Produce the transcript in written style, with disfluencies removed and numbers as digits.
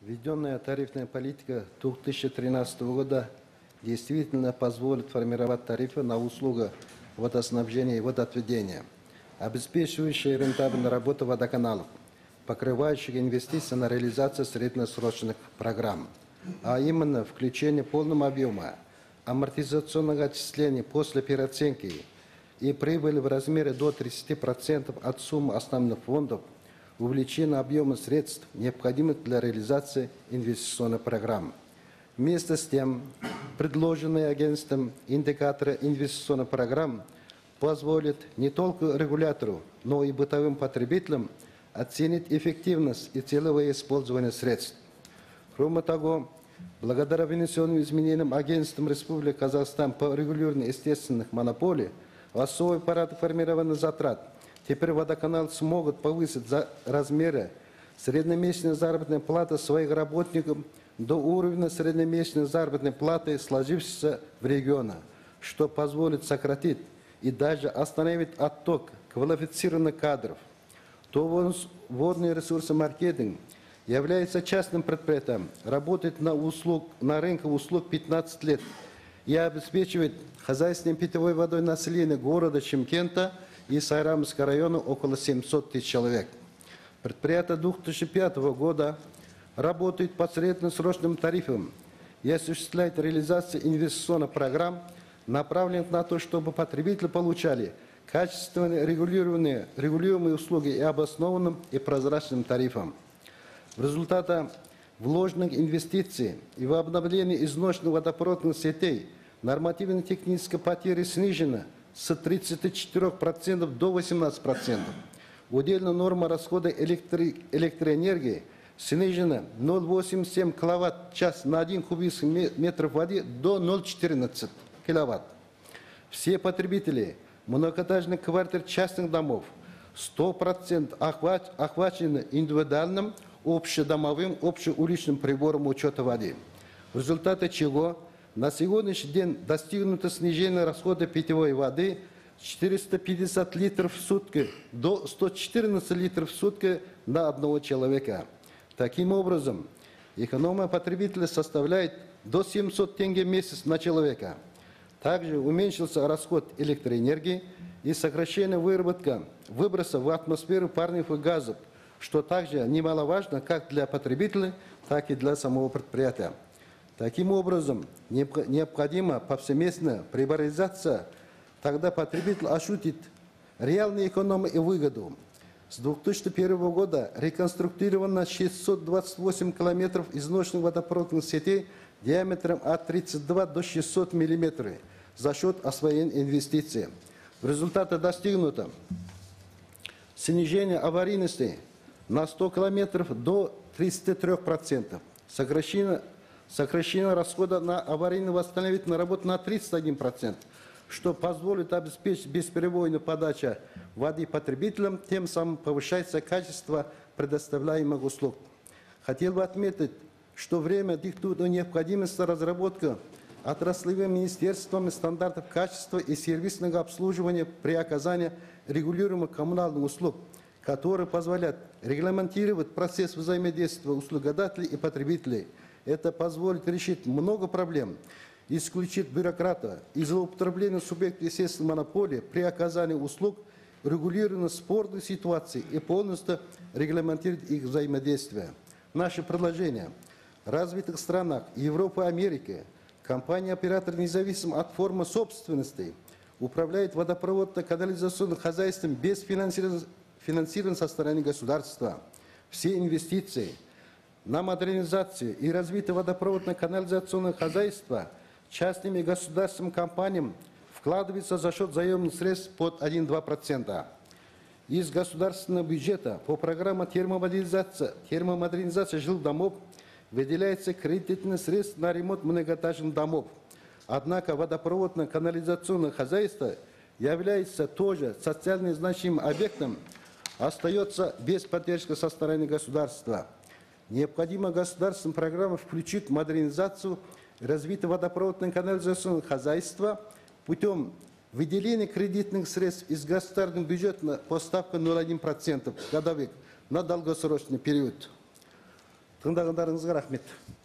Введенная тарифная политика 2013 года действительно позволит формировать тарифы на услуги водоснабжения и водоотведения, обеспечивающие рентабельную работу водоканалов, покрывающих инвестиции на реализацию среднесрочных программ, а именно включение полного объема амортизационного отчисления после переоценки и прибыли в размере до 30% от суммы основных фондов, увеличение объема средств, необходимых для реализации инвестиционной программы. Вместе с тем, предложенные агентством индикаторы инвестиционной программы позволят не только регулятору, но и бытовым потребителям оценить эффективность и целевое использование средств. Кроме того, благодаря внесенным изменениям агентством Республики Казахстан по регулированию естественных монополий, в особый порядок формирования затрат, теперь водоканалы смогут повысить размеры среднемесячной заработной платы своих работников до уровня среднемесячной заработной платы, сложившейся в регионах, что позволит сократить и даже остановить отток квалифицированных кадров. То водные ресурсы маркетинг является частным предприятием, работает на рынке услуг 15 лет и обеспечивает хозяйственной питьевой водой населения города Шымкента и Сайрамского района около 700 тысяч человек. Предприятие 2005 года работает по среднесрочным тарифам и осуществляет реализацию инвестиционных программ, направленных на то, чтобы потребители получали качественные регулируемые услуги и обоснованным и прозрачным тарифом. В результате вложенных инвестиций и в обновление изношенных водопроводных сетей нормативно-техническая потеря снижена с 34% до 18%. Удельная норма расхода электроэнергии снижена 0,87 киловатт-час на 1 кубический метр воды до 0,14 киловатт. Все потребители многоэтажных квартир частных домов 100% охвачены индивидуальным, общедомовым, общеуличным прибором учета воды, в результате чего на сегодняшний день достигнуто снижение расхода питьевой воды с 450 литров в сутки до 114 литров в сутки на одного человека. Таким образом, экономия потребителя составляет до 700 тенге в месяц на человека. Также уменьшился расход электроэнергии и сокращение выброса в атмосферу парниковых газов, что также немаловажно как для потребителей, так и для самого предприятия. Таким образом, необходима повсеместная приборизация, тогда потребитель ощутит реальную экономию и выгоду. С 2001 года реконструировано 628 километров изношенных водопроводных сетей диаметром от 32 до 600 миллиметров за счет освоения инвестиций. В результате достигнуто снижение аварийности на 100 километров до 33%, сокращение расхода на аварийно-восстановительную работу на 31%, что позволит обеспечить бесперебойную подачу воды потребителям, тем самым повышается качество предоставляемых услуг. Хотел бы отметить, что время диктует необходимость разработки отраслевыми министерствами стандартов качества и сервисного обслуживания при оказании регулируемых коммунальных услуг, которые позволят регламентировать процесс взаимодействия услугодателей и потребителей. Это позволит решить много проблем, исключить бюрократа и злоупотребление субъектов естественной монополии при оказании услуг, регулирования спорной ситуации и полностью регламентировать их взаимодействие. Наше предложение. В развитых странах Европы и Америки компания-оператор независим от формы собственности управляет водопроводно-канализационным хозяйством без финансирования со стороны государства. Все инвестиции на модернизацию и развитие водопроводно-канализационного хозяйства частными государственными компаниями вкладывается за счет заемных средств под 1-2%. Из государственного бюджета по программе термомодернизации жилых домов выделяется кредитные средства на ремонт многоэтажных домов. Однако водопроводно-канализационное хозяйство является тоже социально значимым объектом, остается без поддержки со стороны государства. Необходимо государственная программа включить модернизацию и развитие водопроводно-канализационного хозяйства путем выделения кредитных средств из государственного бюджета по ставке 0,1% годовых на долгосрочный период. Тыңдағандарыңызға рахмет.